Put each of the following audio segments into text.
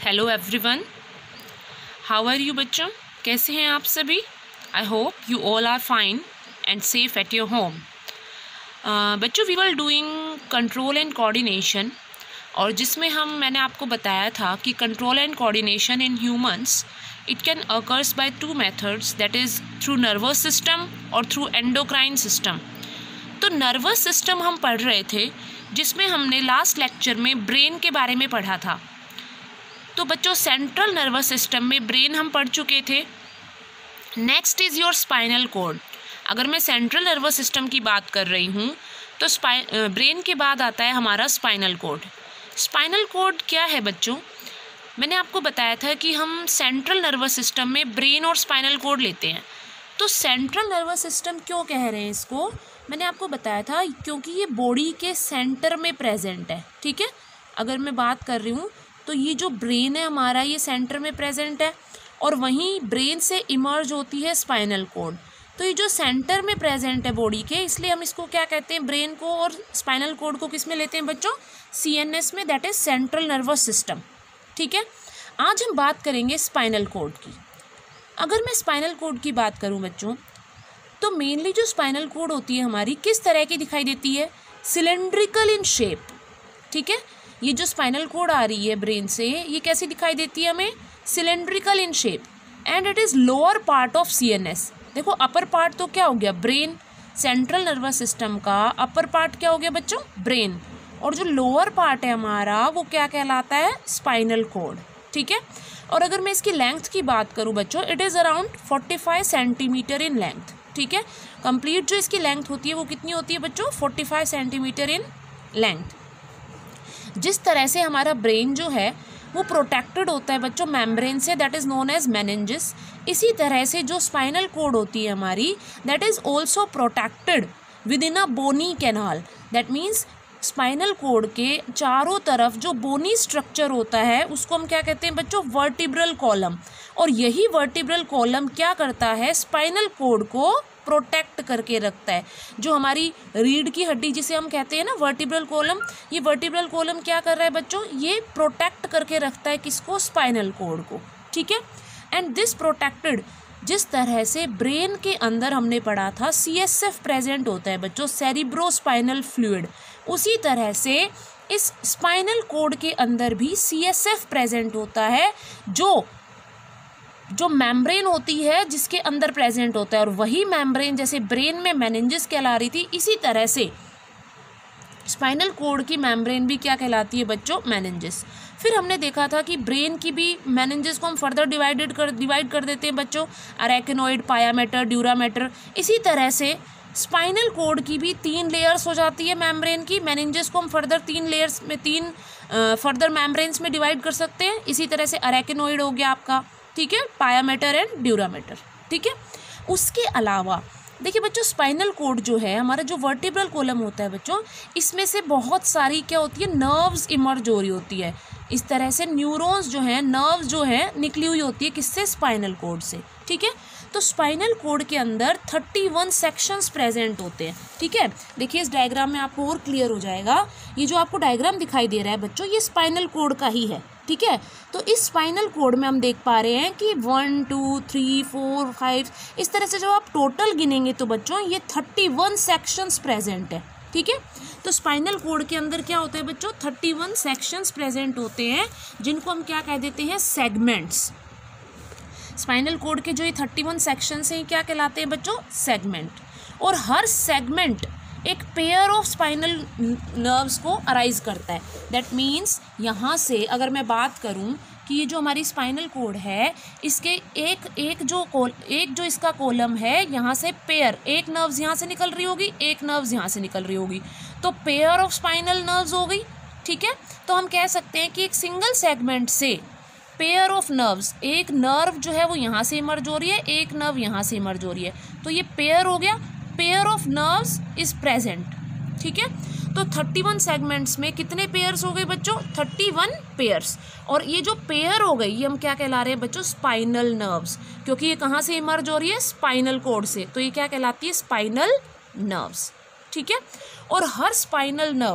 Hello everyone, how are you बच्चों, कैसे हैं आप सभी। I hope you all are fine and safe at your home. बच्चों, we were doing control and coordination, और जिसमें मैंने आपको बताया था कि control and coordination in humans it can occurs by two methods, that is through nervous system और through endocrine system. तो नर्वस सिस्टम हम पढ़ रहे थे, जिसमें हमने लास्ट लेक्चर में ब्रेन के बारे में पढ़ा था। तो बच्चों, सेंट्रल नर्वस सिस्टम में ब्रेन हम पढ़ चुके थे। Next is your spinal cord. अगर मैं सेंट्रल नर्वस सिस्टम की बात कर रही हूँ तो ब्रेन के बाद आता है हमारा स्पाइनल कॉर्ड। स्पाइनल कॉर्ड क्या है बच्चों? मैंने आपको बताया था कि हम सेंट्रल नर्वस सिस्टम में ब्रेन और स्पाइनल कॉर्ड लेते हैं। तो सेंट्रल नर्वस सिस्टम क्यों कह रहे हैं इसको, मैंने आपको बताया था क्योंकि ये बॉडी के सेंटर में प्रेजेंट है। ठीक है, अगर मैं बात कर रही हूँ तो ये जो ब्रेन है हमारा, ये सेंटर में प्रेजेंट है, और वहीं ब्रेन से इमर्ज होती है स्पाइनल कॉर्ड। तो ये जो सेंटर में प्रेजेंट है बॉडी के, इसलिए हम इसको क्या कहते हैं, ब्रेन को और स्पाइनल कॉर्ड को किस में लेते हैं बच्चों? CNS में, that is central nervous system. ठीक है, आज हम बात करेंगे स्पाइनल कॉर्ड की। अगर मैं स्पाइनल कॉर्ड की बात करूं बच्चों, तो मेनली जो स्पाइनल कॉर्ड होती है हमारी, किस तरह की दिखाई देती है? Cylindrical in shape. ठीक है, ये जो स्पाइनल कॉर्ड आ रही है ब्रेन से, ये कैसी दिखाई देती है हमें? Cylindrical in shape, and it is lower part of CNS। देखो, अपर पार्ट तो क्या हो गया? ब्रेन। सेंट्रल नर्वस सिस्टम का अपर पार्ट क्या हो गया बच्चों? ब्रेन। और जो लोअर पार्ट है हमारा, वो क्या कहलाता है? Spinal cord. ठीक है, और अगर मैं इसकी लेंथ की बात करूँ बच्चों, it is around 45 centimetre in length. ठीक है, कंप्लीट जो इसकी लेंथ होती है वो कितनी होती है बच्चों? 45 सेंटीमीटर इन लेंथ। जिस तरह से हमारा ब्रेन जो है वो प्रोटेक्टेड होता है बच्चों मेम्ब्रेन से, that is known as meninges, इसी तरह से जो स्पाइनल कॉर्ड होती है हमारी, that is also protected within a bony canal. That means spinal cord के चारों तरफ जो बोनी स्ट्रक्चर होता है उसको हम क्या कहते हैं बच्चों? Vertebral column. और यही वर्टिब्रल कॉलम क्या करता है? स्पाइनल कॉर्ड को प्रोटेक्ट करके रखता है। जो हमारी रीढ़ की हड्डी जिसे हम कहते हैं ना वर्टिब्रल कॉलम, ये वर्टिब्रल कॉलम क्या कर रहा है बच्चों? ये प्रोटेक्ट करके रखता है किसको? स्पाइनल कॉर्ड को। ठीक है, एंड दिस प्रोटेक्टेड, जिस तरह से ब्रेन के अंदर हमने पढ़ा था CSF प्रेजेंट होता है बच्चों, सेरिब्रोस्पाइनल फ्लूइड, उसी तरह से इस स्पाइनल कॉर्ड के अंदर भी CSF प्रेजेंट होता है, जो मेम्ब्रेन होती है जिसके अंदर प्रेजेंट होता है। और वही मेम्ब्रेन जैसे ब्रेन में मेनिंजेस कहला रही थी, इसी तरह से स्पाइनल कॉर्ड की मेम्ब्रेन भी क्या कहलाती है बच्चों? मेनिंजेस। फिर हमने देखा था कि ब्रेन की भी मेनिंजेस को हम फर्दर डिवाइड कर देते हैं बच्चों, अरेकिनोइड, पायामेटर, ड्यूरामेटर। इसी तरह से स्पाइनल कॉर्ड की भी 3 लेयर्स हो जाती है मेम्ब्रेन की। मेनिंजेस को हम फर्दर 3 लेयर्स में, 3 फर्दर मेम्ब्रेन्स में डिवाइड कर सकते हैं। इसी तरह से अरेकिनोइड हो गया आपका, ठीक है, पायामेटर एंड ड्यूरामेटर। ठीक है, उसके अलावा देखिए बच्चों, स्पाइनल कॉर्ड जो है हमारा, जो वर्टिब्रल कॉलम होता है बच्चों, इसमें से बहुत सारी क्या होती है? नर्व्स इमर्ज हो रही होती है। इस तरह से न्यूरॉन्स जो हैं, नर्व्स जो हैं, निकली हुई होती है किससे? स्पाइनल कॉर्ड से। ठीक है, तो स्पाइनल कॉर्ड के अंदर 31 सेक्शंस प्रेजेंट होते हैं। ठीक है, देखिए इस डायग्राम में आपको और क्लियर हो जाएगा। ये जो आपको डायग्राम दिखाई दे रहा है बच्चों, ये स्पाइनल कॉर्ड का ही है। ठीक है, तो इस स्पाइनल कॉर्ड में हम देख पा रहे हैं कि 1 2 3 4 5, इस तरह से जब आप टोटल गिनेंगे तो बच्चों ये 31 सेक्शंस प्रेजेंट है। ठीक है, तो स्पाइनल कॉर्ड के अंदर क्या होता है बच्चों? 31 सेक्शंस प्रेजेंट होते हैं, जिनको हम क्या कह देते हैं? सेगमेंट्स। स्पाइनल कॉर्ड के जो ये 31 सेक्शंस हैं, क्या कहलाते हैं बच्चों? सेगमेंट। और हर सेगमेंट एक पेयर ऑफ स्पाइनल नर्व्स को अराइज करता है। दैट मीन्स यहाँ से अगर मैं बात करूँ कि ये जो हमारी स्पाइनल कॉर्ड है, इसके एक जो इसका कॉलम है, यहाँ से पेयर, एक नर्व्स यहाँ से निकल रही होगी, एक नर्व्स यहाँ से निकल रही होगी, तो पेयर ऑफ स्पाइनल नर्व्स हो गई। ठीक है, तो हम कह सकते हैं कि एक सिंगल सेगमेंट से पेयर ऑफ नर्व्स, एक नर्व जो है वो यहाँ से इमर्ज हो रही है, एक नर्व यहाँ से इमर्ज हो रही है, तो ये पेयर हो गया। Pair of nerves is present. ठीक है, तो 31 सेगमेंट्स में कितने पेयर्स हो गए बच्चों? 31 पेयर्स। और ये जो पेयर हो गई, ये हम क्या कहला रहे हैं बच्चों? स्पाइनल नर्व्स, क्योंकि ये कहाँ से इमर्ज हो रही है? स्पाइनल कॉर्ड से, तो ये क्या कहलाती है? Spinal nerves. ठीक है, और हर स्पाइनल नर्व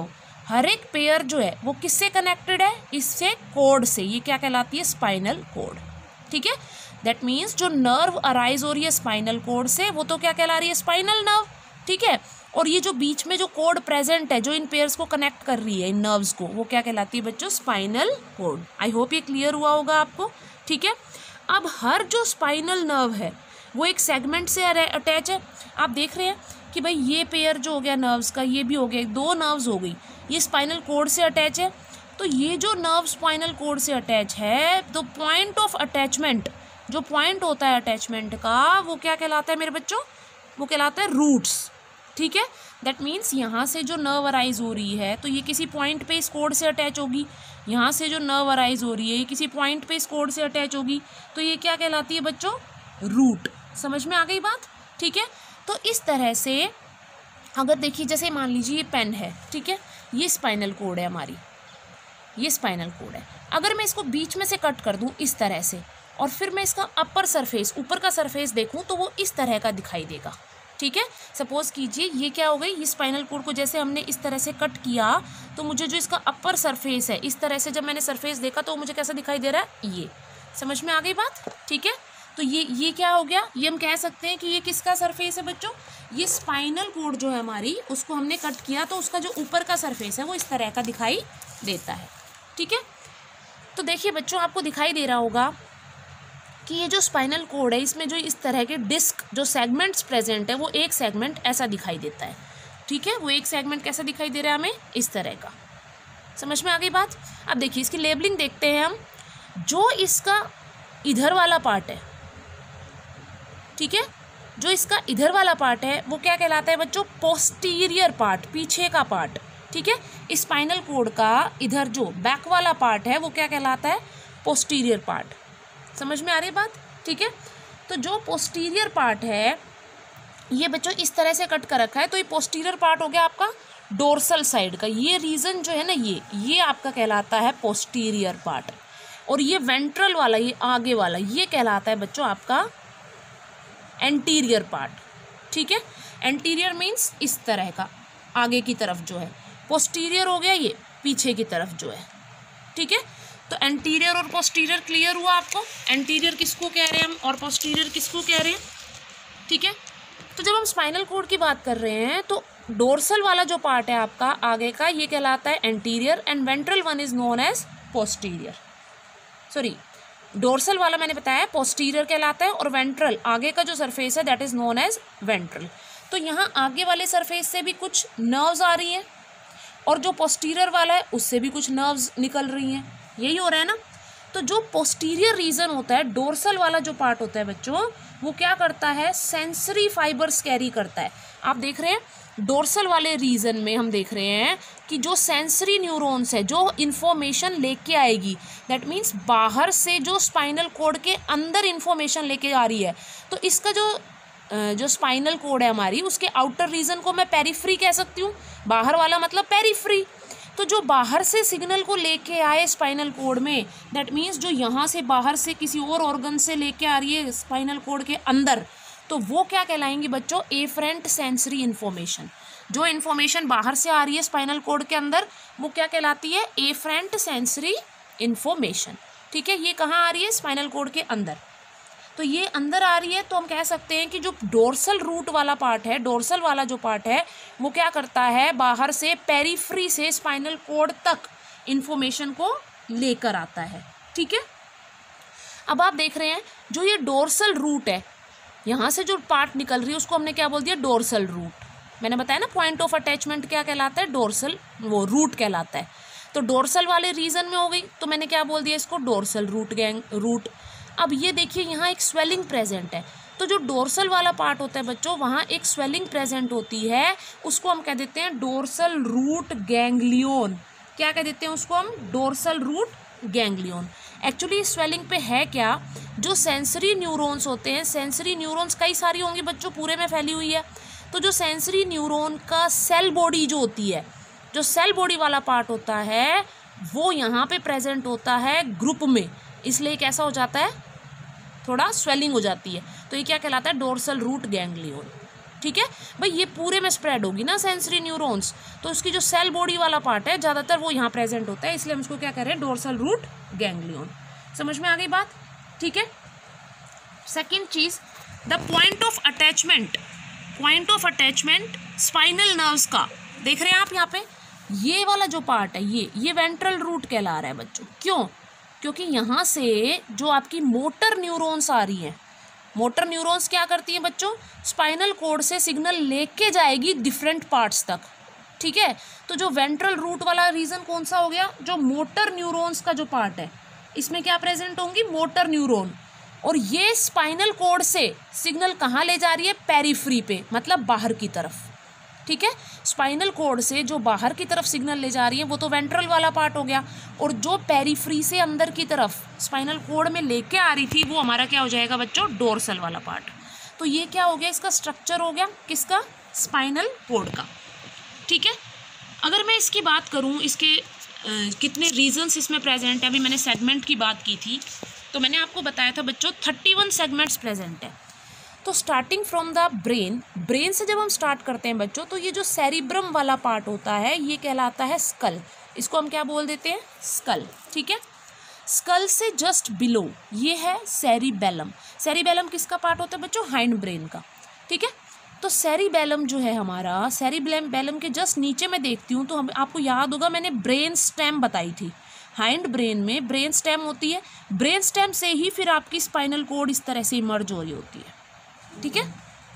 हर एक पेयर जो है वो किससे कनेक्टेड है, इससे कोड से, ये क्या कहलाती है, स्पाइनल कोड। ठीक है, दैट मीन्स जो नर्व अराइज हो रही है स्पाइनल कोड से वो तो क्या कहला रही है, स्पाइनल नर्व। ठीक है, और ये जो बीच में जो कोड प्रेजेंट है जो इन पेयर्स को कनेक्ट कर रही है, इन नर्व्स को, वो क्या कहलाती है बच्चों, स्पाइनल कोड। आई होप ये क्लियर हुआ होगा आपको। ठीक है, अब हर जो स्पाइनल नर्व है वो एक सेगमेंट से अटैच है। आप देख रहे हैं कि भाई ये पेयर जो हो गया नर्व्स का, ये भी हो गया, 2 नर्व्स हो गई, ये स्पाइनल कोड से अटैच है। तो ये जो नर्व स्पाइनल कोड से अटैच है, तो पॉइंट ऑफ अटैचमेंट, जो पॉइंट होता है अटैचमेंट का, वो क्या कहलाता है मेरे बच्चों, वो कहलाता है रूट्स। ठीक है, दैट मीन्स यहाँ से जो नर्व अराइज हो रही है तो ये किसी पॉइंट पे इस कोड से अटैच होगी, यहाँ से जो नर्व अराइज हो रही है ये किसी पॉइंट पे इस कोड से अटैच होगी, तो ये क्या कहलाती है बच्चों, रूट। समझ में आ गई बात। ठीक है, तो इस तरह से अगर देखिए, जैसे मान लीजिए ये पेन है, ठीक है, ये स्पाइनल कोड है हमारी, ये स्पाइनल कोड है। अगर मैं इसको बीच में से कट कर दूं इस तरह से, और फिर मैं इसका अपर सरफेस, ऊपर का सरफेस देखूं, तो वो इस तरह का दिखाई देगा। ठीक है, सपोज कीजिए ये क्या हो गई, ये स्पाइनल कोड को जैसे हमने इस तरह से कट किया, तो मुझे जो इसका अपर सरफेस है, इस तरह से जब मैंने सरफेस देखा तो मुझे कैसा दिखाई दे रहा है, ये। समझ में आ गई बात। ठीक है, तो ये क्या हो गया, ये हम कह सकते हैं कि ये किसका सरफेस है बच्चों, ये स्पाइनल कोड जो है हमारी, उसको हमने कट किया तो उसका जो ऊपर का सरफेस है वो इस तरह का दिखाई देता है। ठीक है, तो देखिए बच्चों, आपको दिखाई दे रहा होगा कि ये जो स्पाइनल कोड है, इसमें जो इस तरह के डिस्क जो सेगमेंट्स प्रेजेंट है, वो एक सेगमेंट ऐसा दिखाई देता है। ठीक है, वो एक सेगमेंट कैसा दिखाई दे रहा है हमें, इस तरह का। समझ में आ गई बात। अब देखिए इसकी लेबलिंग देखते हैं हम। जो इसका इधर वाला पार्ट है, ठीक है, जो इसका इधर वाला पार्ट है वो क्या कहलाता है बच्चों, पोस्टीरियर पार्ट, पीछे का पार्ट। ठीक है, स्पाइनल कोड का इधर जो बैक वाला पार्ट है वो क्या कहलाता है, पोस्टीरियर पार्ट। समझ में आ रही बात। ठीक है, तो जो पोस्टीरियर पार्ट है ये बच्चों इस तरह से कट कर रखा है, तो ये पोस्टीरियर पार्ट हो गया आपका डोर्सल साइड का। ये रीजन जो है ना, ये आपका कहलाता है पोस्टीरियर पार्ट। और ये वेंट्रल वाला, ये आगे वाला, ये कहलाता है बच्चों आपका एंटीरियर पार्ट। ठीक है, एंटीरियर मीन्स इस तरह का, आगे की तरफ जो है, पोस्टीरियर हो गया ये पीछे की तरफ जो है। ठीक है, तो एंटीरियर और पोस्टीरियर क्लियर हुआ आपको। एंटीरियर किसको कह रहे हैं हम और पोस्टीरियर किसको कह रहे हैं। ठीक है, तो जब हम स्पाइनल कोड की बात कर रहे हैं तो डोर्सल वाला जो पार्ट है आपका आगे का, ये कहलाता है anterior, and ventral one is known as posterior. Sorry, dorsal वाला मैंने बताया पोस्टीरियर कहलाता है, और वेंट्रल आगे का जो सरफेस है that is known as ventral. तो यहाँ आगे वाले सरफेस से भी कुछ नर्व्स आ रही हैं, और जो पोस्टीरियर वाला है उससे भी कुछ नर्व्स निकल रही हैं। यही हो रहा है ना। तो जो पोस्टीरियर रीजन होता है, डोर्सल वाला जो पार्ट होता है बच्चों, वो क्या करता है, सेंसरी फाइबर्स कैरी करता है। आप देख रहे हैं डोर्सल वाले रीजन में हम देख रहे हैं कि जो सेंसरी न्यूरॉन्स है जो इन्फॉर्मेशन लेके आएगी, दैट मीन्स बाहर से जो स्पाइनल कोड के अंदर इन्फॉर्मेशन लेके आ रही है। तो इसका जो स्पाइनल कोड है हमारी, उसके आउटर रीजन को मैं पेरिफ्री कह सकती हूँ। बाहर वाला मतलब पेरिफ्री। तो जो बाहर से सिग्नल को लेके आए स्पाइनल कोड में, दैट मीन्स जो यहाँ से बाहर से किसी और ऑर्गन से लेके आ रही है स्पाइनल कोड के अंदर, तो वो क्या कहलाएंगी बच्चों, एफरेंट सेंसरी इन्फॉर्मेशन। जो इन्फॉर्मेशन बाहर से आ रही है स्पाइनल कोड के अंदर वो क्या कहलाती है, एफरेंट सेंसरी इन्फॉर्मेशन। ठीक है, ये कहाँ आ रही है, स्पाइनल कोड के अंदर। तो ये अंदर आ रही है, तो हम कह सकते हैं कि जो डोर्सल रूट वाला पार्ट है, डोर्सल वाला जो पार्ट है वो क्या करता है, बाहर से पेरिफ्री से स्पाइनल कोड तक इन्फॉर्मेशन को लेकर आता है। ठीक है, अब आप देख रहे हैं जो ये डोर्सल रूट है, यहाँ से जो पार्ट निकल रही है उसको हमने क्या बोल दिया, डोर्सल रूट। मैंने बताया ना पॉइंट ऑफ अटैचमेंट क्या कहलाता है, डोर्सल, वो रूट कहलाता है। तो डोर्सल वाले रीजन में हो गई, तो मैंने क्या बोल दिया इसको, डोर्सल रूट। अब ये देखिए यहाँ एक स्वेलिंग प्रेजेंट है, तो जो डोर्सल वाला पार्ट होता है बच्चों, वहाँ एक स्वेलिंग प्रेजेंट होती है, उसको हम कह देते हैं डोर्सल रूट गैंग्लियन। क्या कह देते हैं उसको हम, dorsal root ganglion. Actually swelling पे है क्या, जो सेंसरी न्यूरॉन्स होते हैं, सेंसरी न्यूरॉन्स कई सारी होंगी बच्चों, पूरे में फैली हुई है। तो जो सेंसरी न्यूरॉन का सेल बॉडी जो होती है, जो सेल बॉडी वाला पार्ट होता है वो यहाँ पे प्रेजेंट होता है ग्रुप में, इसलिए कैसा हो जाता है, थोड़ा स्वेलिंग हो जाती है। तो ये क्या कहलाता है, डोर्सल रूट गैंग्लियन। ठीक है भाई, ये पूरे में स्प्रेड होगी ना सेंसरी न्यूरॉन्स, तो उसकी जो सेल बॉडी वाला पार्ट है ज़्यादातर वो यहाँ प्रेजेंट होता है, इसलिए हम इसको क्या कह रहे हैं, डोर्सल रूट गैंग्लियन। समझ में आ गई बात, ठीक है। सेकेंड चीज, the point of attachment spinal nerves का, देख रहे हैं आप यहाँ पे, ये वाला जो पार्ट है ये वेंट्रल रूट कहला रहा है बच्चों। क्यों? क्योंकि यहाँ से जो आपकी मोटर न्यूरॉन्स आ रही हैं, मोटर न्यूरॉन्स क्या करती हैं बच्चों, स्पाइनल कॉर्ड से सिग्नल लेके जाएगी डिफरेंट पार्ट्स तक, ठीक है। तो जो वेंट्रल रूट वाला रीजन कौन सा हो गया, जो मोटर न्यूरॉन्स का जो पार्ट है, इसमें क्या प्रेजेंट होंगी, मोटर न्यूरॉन, और ये स्पाइनल कॉर्ड से सिग्नल कहाँ ले जा रही है, पेरिफ्री पे, मतलब बाहर की तरफ, ठीक है। स्पाइनल कॉर्ड से जो बाहर की तरफ सिग्नल ले जा रही है वो तो वेंट्रल वाला पार्ट हो गया, और जो पेरिफ्री से अंदर की तरफ स्पाइनल कॉर्ड में लेके आ रही थी वो हमारा क्या हो जाएगा बच्चों, डोर्सल वाला पार्ट। तो ये क्या हो गया, इसका स्ट्रक्चर हो गया किसका, स्पाइनल कॉर्ड का, ठीक है। अगर मैं इसकी बात करूँ, इसके कितने रीजन्स इसमें प्रेजेंट है, अभी मैंने सेगमेंट की बात की थी, तो मैंने आपको बताया था बच्चों 31 सेगमेंट्स प्रेजेंट है। तो स्टार्टिंग फ्रॉम द ब्रेन से जब हम स्टार्ट करते हैं बच्चों, तो ये जो सेरिब्रम वाला पार्ट होता है ये कहलाता है स्कल, इसको हम क्या बोल देते हैं, स्कल, ठीक है। स्कल से जस्ट बिलो ये है सेरिबेलम। सेरिबेलम किसका पार्ट होता है बच्चों, हाइंड ब्रेन का, ठीक है। तो सेरिबेलम जो है हमारा, सेरिबेलम के जस्ट नीचे मैं देखती हूँ तो हम आपको याद होगा मैंने ब्रेन स्टेम बताई थी, हाइंड ब्रेन में ब्रेन स्टेम होती है, ब्रेन स्टेम से ही फिर आपकी स्पाइनल कॉर्ड इस तरह से इमर्ज हो रही होती है, ठीक है।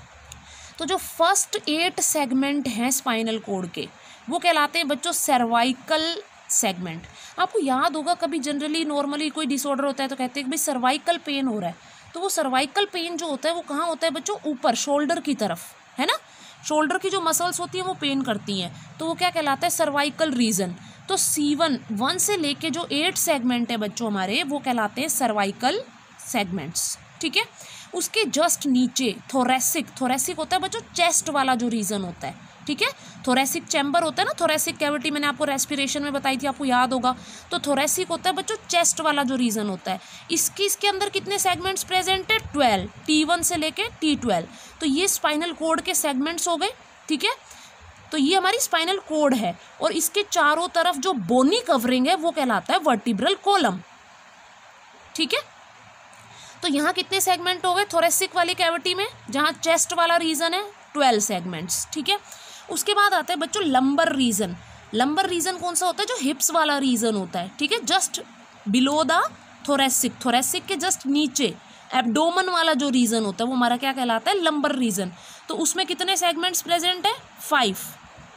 तो जो फर्स्ट 8 सेगमेंट हैं स्पाइनल कॉर्ड के वो कहलाते हैं बच्चों सर्वाइकल सेगमेंट। आपको याद होगा कभी जनरली नॉर्मली कोई डिसऑर्डर होता है तो कहते हैं कि भाई सर्वाइकल पेन हो रहा है, तो वो सर्वाइकल पेन जो होता है वो कहाँ होता है बच्चों, ऊपर शोल्डर की तरफ, है ना, शोल्डर की जो मसल्स होती हैं वो पेन करती हैं, तो वो क्या कहलाता है, सर्वाइकल रीजन। तो C1 से लेके जो 8 सेगमेंट है बच्चों हमारे वो कहलाते हैं सर्वाइकल सेगमेंट्स, ठीक है। उसके जस्ट नीचे थोरेसिक होता है बच्चों, चेस्ट वाला जो रीजन होता है, ठीक है। थोरेसिक चैम्बर होता है ना, थोरेसिक कैविटी मैंने आपको रेस्पिरेशन में बताई थी, आपको याद होगा। तो थोरेसिक होता है बच्चों चेस्ट वाला जो रीजन होता है, इसके अंदर कितने सेगमेंट्स प्रेजेंट है, 12, T1 से लेके T12। तो ये स्पाइनल कॉर्ड के सेगमेंट्स हो गए, ठीक है। तो ये हमारी स्पाइनल कॉर्ड है, और इसके चारों तरफ जो बोनी कवरिंग है वो कहलाता है वर्टिब्रल कॉलम, ठीक है। तो यहाँ कितने सेगमेंट हो गए थोरेसिक वाली कैविटी में, जहाँ चेस्ट वाला रीजन है 12 सेगमेंट्स, ठीक है। उसके बाद आता है बच्चों लंबर रीजन। लंबर रीजन कौन सा होता है, जो हिप्स वाला रीजन होता है, ठीक है, जस्ट बिलो द थोरेसिक के जस्ट नीचे एब्डोमन वाला जो रीजन होता है वो हमारा क्या कहलाता है, लंबर रीजन। तो उसमें कितने सेगमेंट्स प्रेजेंट है, 5,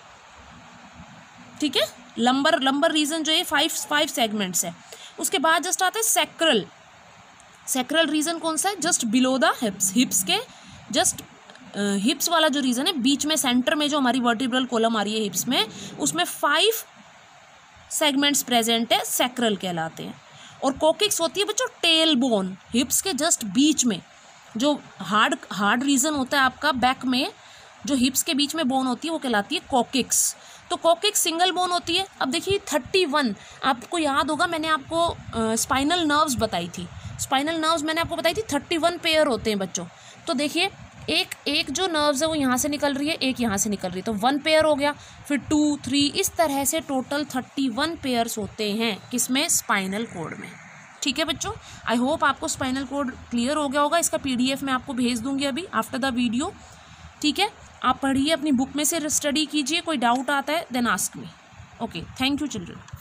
ठीक है। लंबर रीजन जो है 5 सेगमेंट्स है। उसके बाद जस्ट आता है सैक्रल रीजन कौन सा है, जस्ट बिलो द हिप्स के जस्ट हिप्स वाला जो रीजन है, बीच में सेंटर में जो हमारी वर्टिब्रल कॉलम आ रही है हिप्स में, उसमें 5 सेगमेंट्स प्रेजेंट है, सैक्रल कहलाते हैं। और कोकिक्स होती है बच्चों टेल बोन, हिप्स के जस्ट बीच में जो हार्ड रीजन होता है आपका बैक में, जो हिप्स के बीच में बोन होती है वो कहलाती है कोकिक्स। तो कोकिक्स सिंगल बोन होती है। अब देखिए 31, आपको याद होगा मैंने आपको स्पाइनल नर्व्स बताई थी, स्पाइनल नर्व्स मैंने आपको बताई थी 31 पेयर होते हैं बच्चों। तो देखिए एक जो नर्व्स है वो यहाँ से निकल रही है, एक यहाँ से निकल रही है, तो 1 पेयर हो गया, फिर 2, 3, इस तरह से टोटल 31 पेयर्स होते हैं किसमें, स्पाइनल कॉर्ड में, ठीक है बच्चों। आई होप आपको स्पाइनल कॉर्ड क्लियर हो गया होगा। इसका PDF मैं आपको भेज दूंगी अभी आफ्टर द वीडियो, ठीक है। आप पढ़िए, अपनी बुक में से स्टडी कीजिए, कोई डाउट आता है then ask me. Okay, thank you children.